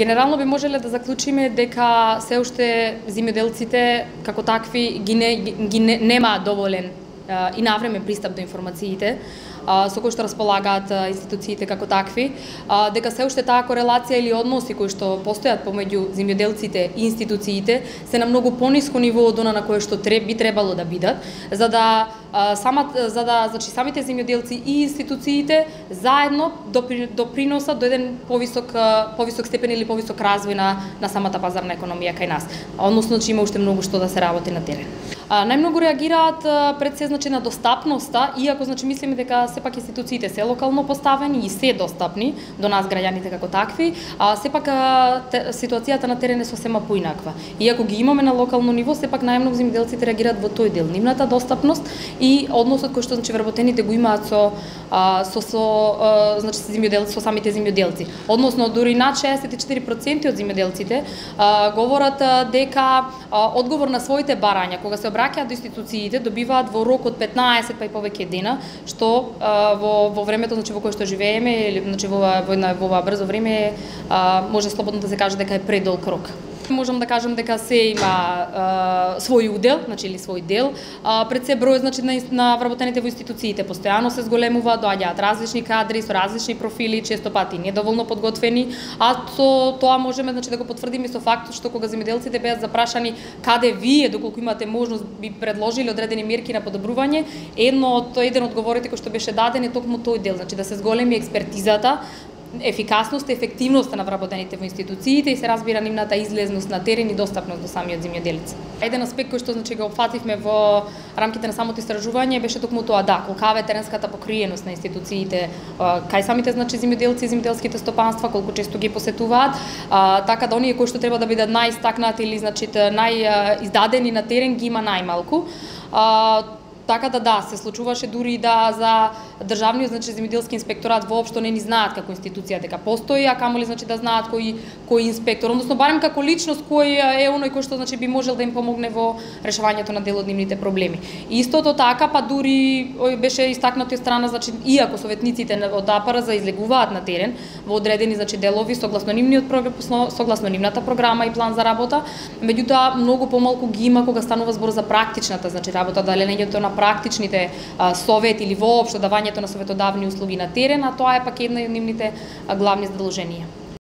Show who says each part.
Speaker 1: Генерално би можеле да заклучиме дека се уште земјоделците како такви немаат доволен и навремен пристап до информациите со кои што располагаат институциите како такви, дека се уште таа корелација или односи кои што постојат помеѓу земјоделците и институциите се на многу пониско ниво од она на кое што би требало да бидат, за да самите земјоделци и институциите заедно доприносат до еден повисок степен или повисок развој на самата пазарна економија кај нас. Односно, че има уште многу што да се работи на терен. Најмногу реагираат пред се на достапноста, иако мислиме дека сепак институциите се локално поставени и се достапни до нас граѓаните како такви, сепак ситуацијата на терен е сосема поинаква. Иако ги имаме на локално ниво, сепак најмногу земјоделците реагираат во тој дел, нивната достапност и односот кој што вработените го имаат со самите земјоделци. Односно, дури над 64% од земјоделците говорат дека одговор на своите барања кога се обраќаат до институциите добиваат во рок од 15 па и повеќе дена, што во времето во кое што живееме, или во ова брзо време може слободно да се каже дека е предолг рок. Можам да кажам дека се има свој удел, или свој дел, пред се број на вработените во институциите постојано се зголемува, доаѓаат различни кадри со различни профили, често пати недоволно подготвени, а со тоа можеме да го потврдиме со фактот што кога земјоделците беа запрашани каде вие, доколку имате можност, би предложиле одредени мерки на подобрување, еден од одговорите кој што беше даден е токму тој дел, да се зголеми експертизата, ефикасност и ефективноста на вработените во институциите и се разбира нивната излезност на терен и достапност до самиот земјоделец. Еден аспект кој што го опфативме во рамките на самото истражување беше токму тоа, колкава е теренската покриеност на институциите кај самите земјоделци и земјоделските стопанства, колку често ги посетуваат, така да оние кои што треба да бидат најистакнати или најиздадени на терен ги има најмалку. Така да, се случуваше дури да за државниот земјоделски инспекторат воопшто не ни знаат како институција дека постои, а камоли да знаат кој инспектор, односно барем како личност кој е оној кој што би можел да им помогне во решавањето на дел од нивните проблеми. И истото така, па дури беше истакнато од страна, иако советниците од АПР излегуваат на терен во одредени делови согласно нивната програма и план за работа, меѓутоа многу помалку ги има кога станува збор за практичната работа, далењето на практичните совети или воопшто давањето на советодавни услуги на терен, а тоа е пак една од нивните главни задолженија.